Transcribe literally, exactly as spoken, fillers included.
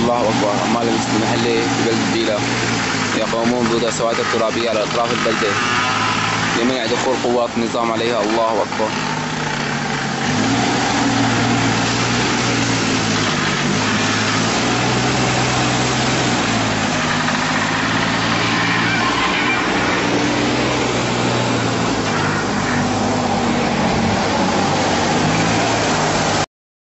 الله أكبر. عمال المحلة في بلدة ديلا يقومون بوضع سواتر ترابية على أطراف البلدة لمنع دخول قوات النظام عليها. الله أكبر.